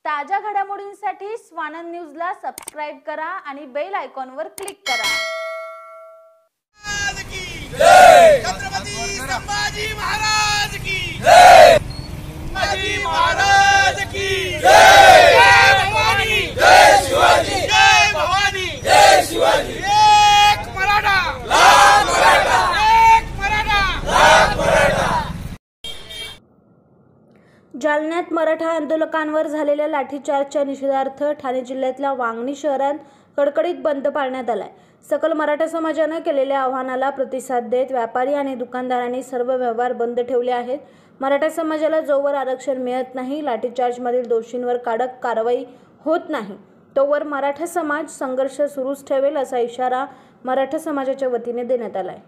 ताज्या घडामोडींसाठी स्वानंद न्यूजला सबस्क्राइब करा आणि बेल आयकॉनवर क्लिक करा। छत्रपती संभाजी महाराज की जय। संभाजी महाराज की जय। जय भवानी जय शिवाजी। जय भवानी जय शिवाजी। एक मराठा लाख मराठा। एक मराठा लाख मराठा। जालन्यात मराठा आंदोलकांवर झालेल्या लाठीचार्जच्या निषेधार्थ ठाणे जिल्ह्यातल्या वांगणी शहरात कडकडीत बंद पाळण्यात आलाय। सकल मराठा समाजाने केलेल्या आवाहनाला प्रतिसाद देत व्यापारी आणि दुकानदारांनी सर्व व्यवहार बंद ठेवले आहेत। मराठा समाजाला जोवर आरक्षण मिळत नाही, लाठीचार्जमधील दोषींवर कडक कारवाई होत नाही, तोवर मराठा समाज संघर्ष सुरूच ठेवेल असा इशारा मराठा समाजाच्या वतीने देण्यात आलाय।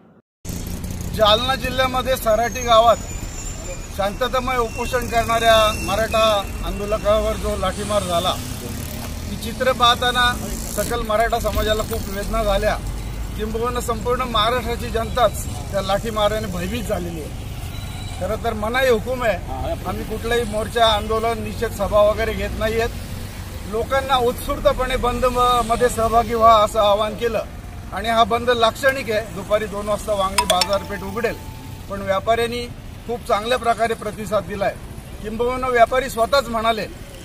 जालना जिल्ह्यामध्ये सराटी गावात शांततामय उपोषण करणाऱ्या मराठा आंदोलकांवर जो लाठीमार झाला, ती चित्र पाहताना सकल मराठा समाजाला खूप वेदना झाल्या। किंबहुना संपूर्ण महाराष्ट्राची जनताच त्या लाठीमाराने भयभीत झालेली आहे। खरं तर मनाई हुकूम आहे, आम्ही कुठलाही मोर्चा, आंदोलन, निषेध सभा वगैरे घेत नाहीयेत। लोकांना उत्स्फूर्तपणे बंद मध्ये सहभागी व्हा असं आवाहन केलं आणि हा बंद लाक्षणिक आहे। दुपारी 2 वाजता वांगणी बाजारपेठ उघडेल, पण व्यापाऱ्यांनी खूप चांगल्या प्रकारे प्रतिसाद दिलाय। किंबहुना व्यापारी स्वतःच म्हणाले,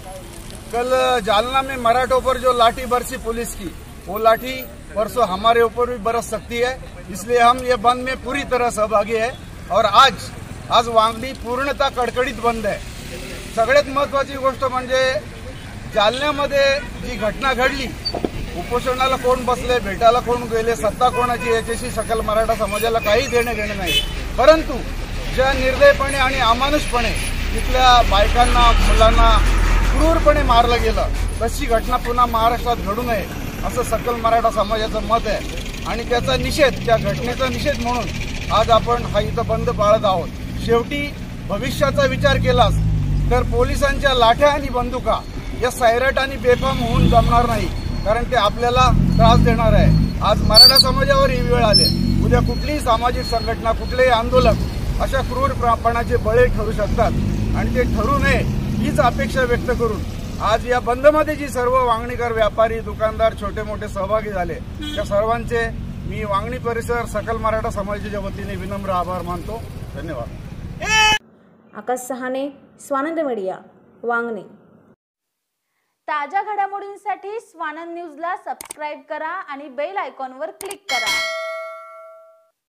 कल जालना में मराठों पर जो लाठी बरसी पुलिस की, वो लाठी परसों हमारे ऊपर भी बरस सकती है, इसलिए हम ये बंद में पूरी तरह सहभागी है। और आज वांगणी पूर्णतः कडकडीत बंद आहे। सगळ्यात महत्त्वाची गोष्ट म्हणजे जालन्यामध्ये जी घटना घडली, उपोषणाला कोण बसले, भेटायला कोण गेले, सत्ता कोणाची, याच्याशी सकल मराठा समाजाला काही देणे घेणे नाही। परंतु ज्या निर्दयपणे आणि अमानुषपणे तिथल्या बायकांना, मुलांना क्रूरपणे मारलं गेलं, तशी घटना पुन्हा महाराष्ट्रात घडू नये असं सकल मराठा समाजाचं मत आहे। आणि त्याचा निषेध, त्या घटनेचा निषेध म्हणून आज आपण हा इथं बंद पाळत आहोत। शेवटी भविष्याचा विचार केलास तर पोलिसांच्या लाठ्या आणि बंदुका या सैराट आणि बेफाम होऊन जमणार नाही, कारण ते आपल्याला त्रास देणार आहे। आज मराठा समाजावर ही वेळ आली, उद्या कुठलीही सामाजिक संघटना, कुठलेही आंदोलक अशा क्रूरपणाचे बळी ठरू शकतात आणि ते ठरू नये हीच अपेक्षा व्यक्त करून आज या बंदमध्ये जी सर्व वांगणीकर, व्यापारी, दुकानदार, छोटे मोठे सहभागी झाले, त्या सर्वांचे मी वांगणी परिसर सकल मराठा समाजाच्या वतीने विनम्र आभार मानतो। धन्यवाद। आकाश सहाने, स्वानंद मीडिया, वांगणी। ताज्या घडामोडींसाठी स्वानंद न्यूजला सबस्क्राइब करा आणि बेल आयकॉनवर क्लिक करा।